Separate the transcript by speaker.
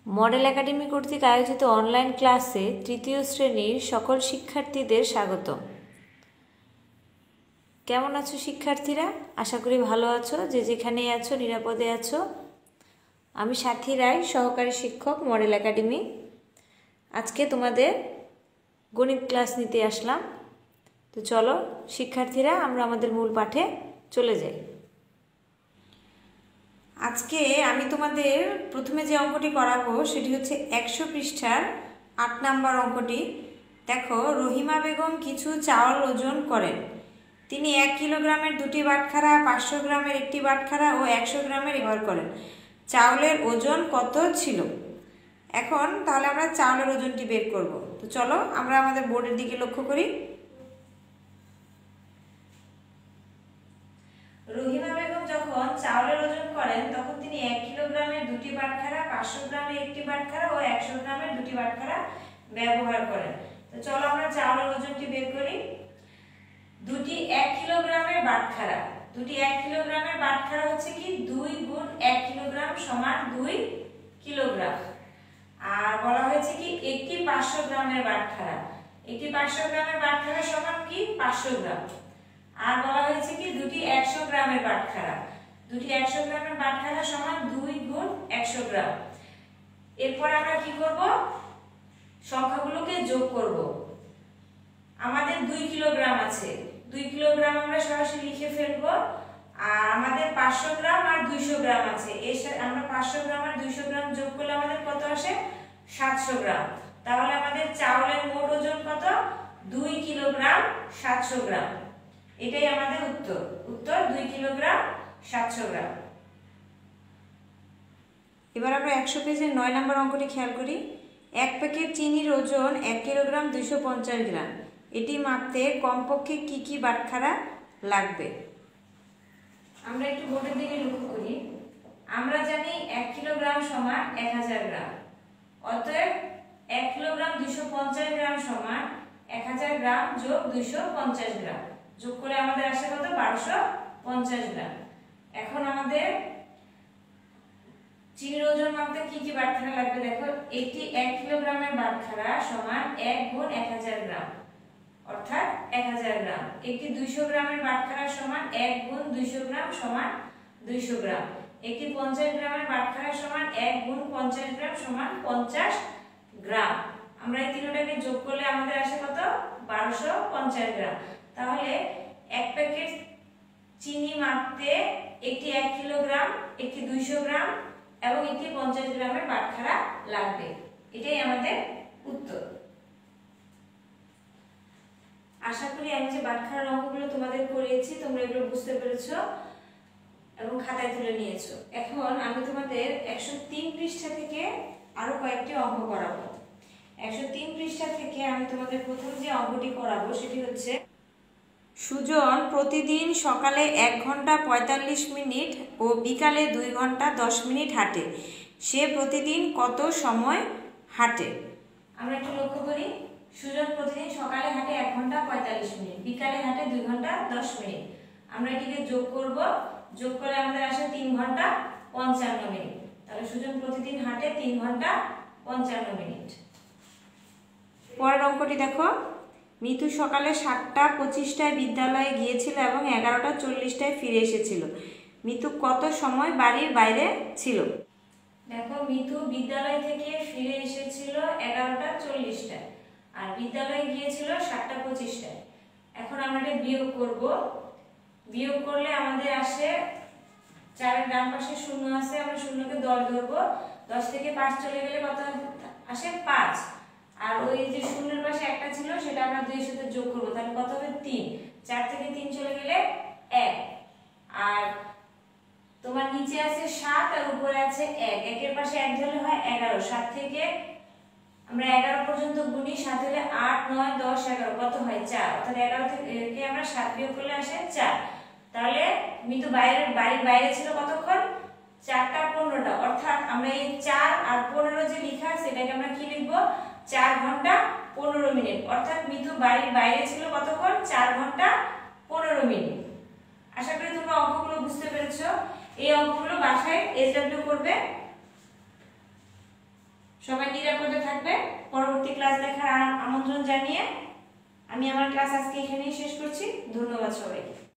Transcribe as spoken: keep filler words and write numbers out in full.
Speaker 1: Model academy কর্তৃক আয়োজিত online ক্লাসে তৃতীয় শ্রেণীর সকল শিক্ষার্থীদের স্বাগতম। কেমন আছো শিক্ষার্থীরা? আশা করি ভালো আছো, যে যেখানেই আছো নিরাপদে আছো। আমি সাথী রায়, সহকারী শিক্ষক, মডেল একাডেমি। আজকে তোমাদের গণিত ক্লাস নিতে আসলাম। তো চলো শিক্ষার্থীরা, আমরা আমাদের মূল পাঠে চলে যাই। আজকে আমি তোমাদের প্রথমে যে অঙ্কটি করাবো সেটি হচ্ছে একশো পৃষ্ঠার আট নাম্বার অঙ্কটি। দেখো, রহিমা বেগম কিছু চাউল ওজন করেন। তিনি এক কিলোগ্রামের দুটি বাটখারা, পাঁচশো গ্রামের একটি বাটখারা ও একশো গ্রামের ব্যবহার করেন। চাউলের ওজন কত ছিল? এখন তাহলে আমরা চাউলের ওজনটি বের করব। তো চলো আমরা আমাদের বোর্ডের দিকে লক্ষ্য করি। রহিমা বেগম যখন চাউলের ওজন করেন তখন তিনি এক কিলোগ্রামের দুটি বাটখারা, পাঁচশো গ্রামের একটি বাটখারা ও একশো গ্রামের দুটি বাটখারা ব্যবহার করেন। তো চলো আমরা চাউলের ওজনটি বের করি। দুটি এক কিলোগ্রামের বাটখারা, দুটি এক কিলোগ্রামের বাটখারা হচ্ছে কি দুই গুণ এক কিলোগ্রাম সমান দুই কিলোগ্রাম। আর বলা হয়েছে কি একটি পাঁচশো গ্রামের বাটখারা, একটি পাঁচশো গ্রামের বাটখারা সমান কি পাঁচশো গ্রাম। আর বলা হয়েছে কি দুটি একশো গ্রামের বাটখারা, দুটি একশো গ্রামের বাটখারা সমান দুই গুণ একশো গ্রাম। এরপর আমরা কি করব? সংখ্যাগুলোকে যোগ করব। আমাদের দুই কিলোগ্রাম আছে, দুই কিলোগ্রাম আমরা সরাসরি লিখে ফেলবো। আর আমাদের পাঁচশো গ্রাম আর দুইশো গ্রাম আছে, এর সাথে আমরা পাঁচশো গ্রাম আর দুইশো গ্রাম যোগ করলে আমাদের কত আসে? সাতশো গ্রাম। তাহলে আমাদের চাউলের মোট ওজন কত? দুই কিলোগ্রাম সাতশো গ্রাম। এটাই আমাদের উত্তর। উত্তর দুই কিলোগ্রাম সাতশো গ্রাম। এবার আমরা একশো পেজের নয় নম্বর অঙ্কটি খেয়াল করি। এক প্যাকেট চিনির ওজন এক কিলোগ্রাম দুইশো পঞ্চাশ গ্রাম। এটি মাপতে কমপক্ষে কি কি বাটখারা লাগবে? আমরা একটু বোর্ডের দিকে লক্ষ্য করি। আমরা জানি এক কিলোগ্রাম সমান এক হাজার গ্রাম। অতএব এক কিলোগ্রাম দুইশো পঞ্চাশ গ্রাম সমান এক হাজার গ্রাম যোগ দুইশো পঞ্চাশ গ্রাম। যোগ করে আমাদের আসে কত? বারোশো পঞ্চাশ গ্রাম। এখন আমাদের চিনির ওজন মাপতে কি কি বাটখারা লাগবে? দেখো, একটি এক কিলোগ্রামের বাটখারা সমান এক গুণ এক হাজার গ্রাম, অর্থাৎ এক হাজার গ্রাম। একটি দুইশো গ্রামের বাটখারা সমান এক গুণ দুইশো গ্রাম সমান দুইশো গ্রাম। একটি পঞ্চাশ গ্রামের বাটখারা সমান এক গুণ পঞ্চাশ গ্রাম সমান পঞ্চাশ গ্রাম। আমরা এই তিনটাকে যোগ করলে আমাদের আসে কত? বারোশো পঞ্চাশ গ্রাম। তাহলে এক প্যাকেট চিনি মাপতে একটি এক কিলোগ্রাম, একটি দুইশো গ্রাম এবং একটি পঞ্চাশ গ্রামের বাটখারা লাগবে। এটাই আমাদের উত্তর। আশা করি আমি যে বাটখারার অঙ্কগুলো তোমাদের করিয়েছি তোমরা এগুলো বুঝতে পেরেছো এবং খাতায় তুলে নিয়েছো। এখন আমি তোমাদের একশো তিন পৃষ্ঠা থেকে আরো কয়েকটি অঙ্ক করাবো। একশো তিন পৃষ্ঠা থেকে আমি তোমাদের প্রথম যে অঙ্কটি করাবো সেটি হচ্ছে, সুজন প্রতিদিন সকালে এক ঘন্টা পঁয়তাল্লিশ মিনিট ও বিকালে দুই ঘন্টা দশ মিনিট হাঁটে। সে প্রতিদিন কত সময় হাঁটে? আমরা একটু লক্ষ্য করি। সুজন প্রতিদিন সকালে হাঁটে এক ঘন্টা পঁয়তাল্লিশ মিনিট, বিকালে হাঁটে দুই ঘন্টা দশ মিনিট। আমরা এটিকে যোগ করব। যোগ করে আমাদের আসে তিন ঘন্টা পঞ্চান্ন মিনিট। তাহলে সুজন প্রতিদিন হাঁটে তিন ঘন্টা পঞ্চান্ন মিনিট। পরের অঙ্কটি দেখো। মিতু সকালে সাতটা পঁচিশটায় বিদ্যালয়ে গিয়েছিল এবং এগারোটা চল্লিশটায় ফিরে এসেছিল। মিতু কত সময় বাড়ির বাইরে ছিল? দেখো, মিতু বিদ্যালয় থেকে ফিরে এসেছিল এগারোটা চল্লিশটায় আর বিদ্যালয়ে গিয়েছিল সাতটা পঁচিশটায়। এখন আমরা এটা বিয়োগ করব। বিয়োগ করলে আমাদের আসে, চারের ডান পাশে শূন্য আছে, আমরা শূন্যকে দশ ধরবো। দশ থেকে পাঁচ চলে গেলে কত আসে? পাঁচ। আর ওই যে শূন্যের পাশে একটা ছিল সেটা আমরা দুইয়ের সাথে যোগ করবো, তাহলে কত হবে? তিন। চার থেকে তিন চলে গেলে এক। আর তোমার নিচে আছে সাত আর উপরে আছে এক। একের পাশে এক ধরলে হয় এগারো। সাত থেকে আমরা এগারো পর্যন্ত গুনি। সাত হলে আট, নয়, দশ, এগারো, কত হয়? চার। অর্থাৎ এগারো থেকে আমরা সাত বিয়োগ করলে আসে চার। তাহলে মিতু বাইরের বাড়ির বাইরে ছিল কতক্ষণ? চারটা পনেরোটা। অর্থাৎ আমরা এই চার আর পনেরো যে লিখা সেটাকে আমরা কি লিখবো? চার ঘন্টা পনেরো মিনিট। অর্থাৎ মিতু বাড়ির বাইরে ছিল কতক্ষণ? চার ঘন্টা পনেরো মিনিট। আশা করি তোমরা অঙ্কগুলো বুঝতে পেরেছো। এই অঙ্কগুলো বাসায় এসডব্লিউ করবে। সবাই নিরাপদে থাকবে। পরবর্তী ক্লাস দেখার আমন্ত্রণ জানিয়ে আমি আমার ক্লাস আজকে এখানেই শেষ করছি। ধন্যবাদ সবাইকে।